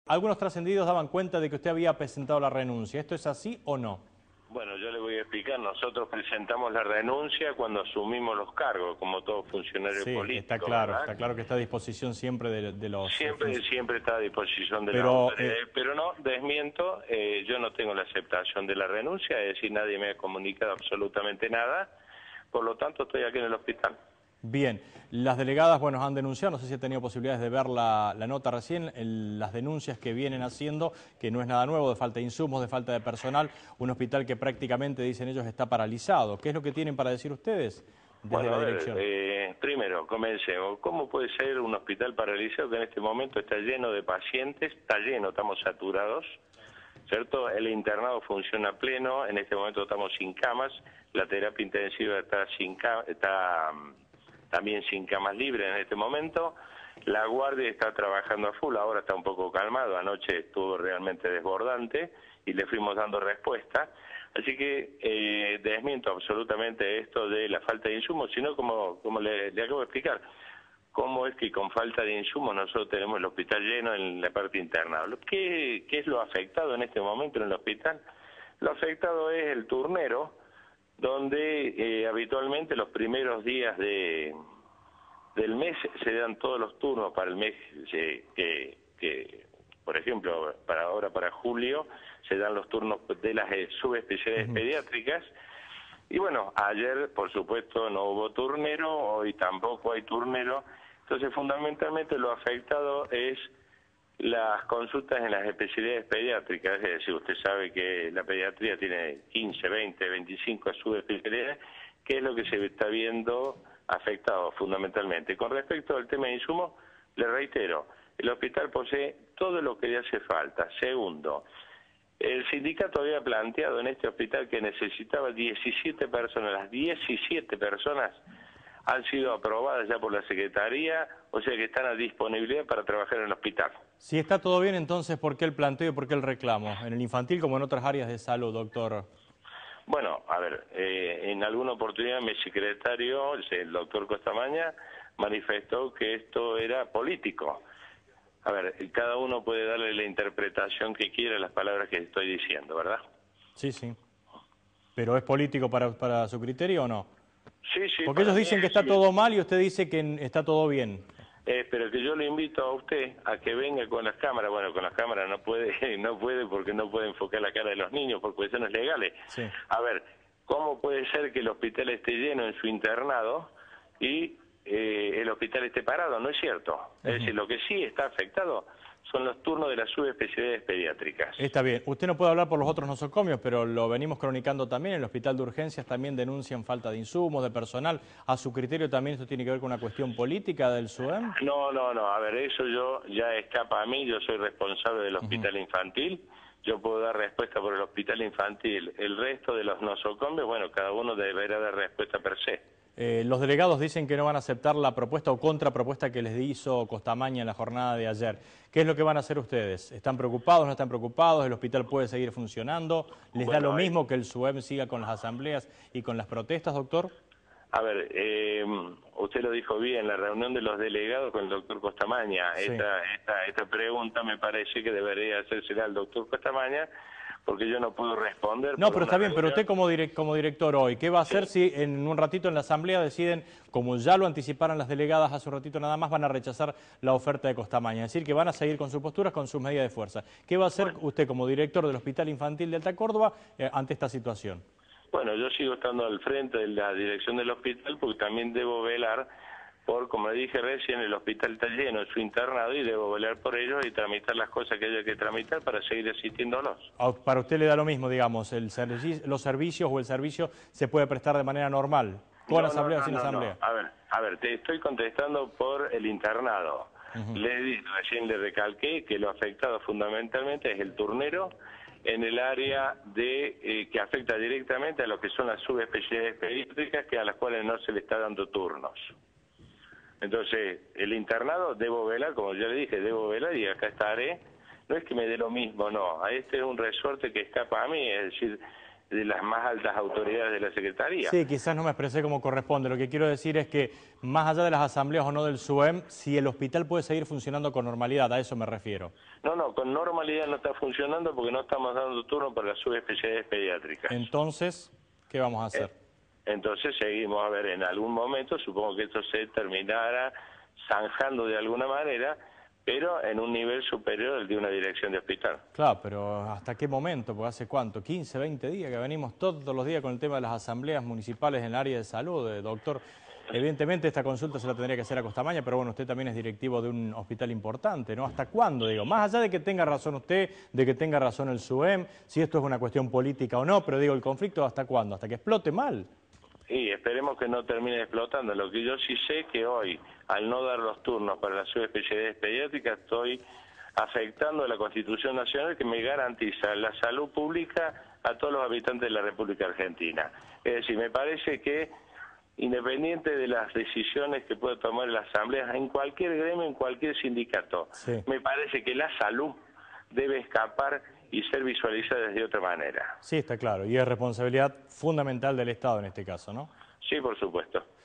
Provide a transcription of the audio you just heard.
algunos trascendidos daban cuenta de que usted había presentado la renuncia. ¿Esto es así o no? Bueno, yo le voy a explicar. Nosotros presentamos la renuncia cuando asumimos los cargos, como todo funcionario Sí, político, está claro que está a disposición siempre de los... Siempre está a disposición de las Pero, autoridades, pero no, desmiento, yo no tengo la aceptación de la renuncia, es decir, nadie me ha comunicado absolutamente nada, por lo tanto estoy aquí en el hospital. Bien, las delegadas, bueno, han denunciado, no sé si ha tenido posibilidades de ver la nota recién, las denuncias que vienen haciendo, que no es nada nuevo, de falta de insumos, de falta de personal, un hospital que prácticamente, dicen ellos, está paralizado. ¿Qué es lo que tienen para decir ustedes desde la dirección? Primero, comencemos. ¿Cómo puede ser un hospital paralizado que en este momento está lleno de pacientes? Está lleno, estamos saturados, ¿cierto? El internado funciona a pleno, en este momento estamos sin camas, la terapia intensiva está también sin camas libres en este momento, la guardia está trabajando a full, ahora está un poco calmado, anoche estuvo realmente desbordante y le fuimos dando respuesta, así que desmiento absolutamente esto de la falta de insumos, sino como le acabo de explicar, cómo es que con falta de insumos nosotros tenemos el hospital lleno en la parte interna. ¿Qué es lo afectado en este momento en el hospital? Lo afectado es el turnero, donde habitualmente los primeros días del mes se dan todos los turnos para el mes por ejemplo, para julio se dan los turnos de las subespecialidades pediátricas. Y bueno, ayer por supuesto no hubo turnero, hoy tampoco hay turnero, entonces fundamentalmente lo afectado es las consultas en las especialidades pediátricas, es decir, usted sabe que la pediatría tiene 15, 20, 25 subespecialidades, que es lo que se está viendo afectado fundamentalmente. Con respecto al tema de insumos, le reitero, el hospital posee todo lo que le hace falta. Segundo, el sindicato había planteado en este hospital que necesitaba 17 personas, las 17 personas han sido aprobadas ya por la Secretaría, o sea que están a disponibilidad para trabajar en el hospital. Si está todo bien, entonces, ¿por qué el planteo y por qué el reclamo? En el infantil como en otras áreas de salud, doctor. Bueno, a ver, en alguna oportunidad mi secretario, el doctor Costamaña, manifestó que esto era político. A ver, cada uno puede darle la interpretación que quiera a las palabras que estoy diciendo, ¿verdad? Sí, sí. ¿Pero es político para su criterio o no? Sí, sí. Porque ellos dicen que está todo mal y usted dice que está todo bien. Pero que yo le invito a usted a que venga con las cámaras. Bueno, con las cámaras no puede porque no puede enfocar la cara de los niños por cuestiones legales. Sí. A ver, ¿cómo puede ser que el hospital esté lleno en su internado y el hospital esté parado? No es cierto. Es decir, lo que sí está afectado son los turnos de las subespecialidades pediátricas. Está bien. Usted no puede hablar por los otros nosocomios, pero lo venimos cronicando también. En el hospital de urgencias también denuncian falta de insumos, de personal. ¿A su criterio también esto tiene que ver con una cuestión política del SUEM? No. A ver, eso ya escapa a mí. Yo soy responsable del hospital infantil. Yo puedo dar respuesta por el hospital infantil. El resto de los nosocomios, bueno, cada uno deberá dar respuesta per se. Los delegados dicen que no van a aceptar la propuesta o contrapropuesta que les hizo Costamaña en la jornada de ayer. ¿Qué es lo que van a hacer ustedes? ¿Están preocupados, no están preocupados? ¿El hospital puede seguir funcionando? ¿Les da lo mismo que el SUEM siga con las asambleas y con las protestas, doctor? A ver, usted lo dijo bien, la reunión de los delegados con el doctor Costamaña. Sí. Esta pregunta me parece que debería hacérsela al doctor Costamaña, porque yo no puedo responder. No, pero está bien, pero usted como director hoy, ¿qué va a hacer si en un ratito en la asamblea deciden, como ya lo anticiparon las delegadas hace un ratito nada más, van a rechazar la oferta de Costamaña? Es decir, que van a seguir con sus posturas, con sus medidas de fuerza. ¿Qué va a hacer usted como director del Hospital Infantil de Alta Córdoba ante esta situación? Bueno, yo sigo estando al frente de la dirección del hospital porque también debo velar por, como le dije recién, el hospital está lleno, es su internado y debo velar por ellos y tramitar las cosas que haya que tramitar para seguir asistiéndolos. Para usted le da lo mismo, digamos, los servicios o el servicio se puede prestar de manera normal, con asamblea o sin asamblea. A ver, te estoy contestando por el internado. Recién le recalqué que lo afectado fundamentalmente es el turnero en el área que afecta directamente a lo que son las subespecialidades pediátricas, que a las cuales no se le está dando turnos. Entonces, el internado debo velar, como ya le dije, debo velar y acá estaré. No es que me dé lo mismo, no. Este es un resorte que escapa a mí, es decir, de las más altas autoridades de la Secretaría. Sí, quizás no me expresé como corresponde. Lo que quiero decir es que, más allá de las asambleas o no del SUEM, si el hospital puede seguir funcionando con normalidad, a eso me refiero. No, con normalidad no está funcionando porque no estamos dando turno para las subespecialidades pediátricas. Entonces, ¿qué vamos a hacer? Entonces seguimos, a ver, en algún momento, supongo que esto se terminará zanjando de alguna manera, pero en un nivel superior al de una dirección de hospital. Claro, pero ¿hasta qué momento? Porque hace cuánto, 15, 20 días que venimos todos los días con el tema de las asambleas municipales en el área de salud, doctor. Evidentemente esta consulta se la tendría que hacer a Costamaña, pero bueno, usted también es directivo de un hospital importante, ¿no? ¿Hasta cuándo, digo? Más allá de que tenga razón usted, de que tenga razón el SUEM, si esto es una cuestión política o no, pero digo, ¿el conflicto hasta cuándo? ¿Hasta que explote mal? Y esperemos que no termine explotando. Lo que yo sí sé que hoy, al no dar los turnos para las subespecialidades pediátricas, estoy afectando la Constitución Nacional que me garantiza la salud pública a todos los habitantes de la República Argentina. Es decir, me parece que, independiente de las decisiones que pueda tomar la Asamblea, en cualquier gremio, en cualquier sindicato, Sí. me parece que la salud debe escapar y ser visualizada de otra manera. Sí, está claro, y es responsabilidad fundamental del Estado en este caso, ¿no? Sí, por supuesto.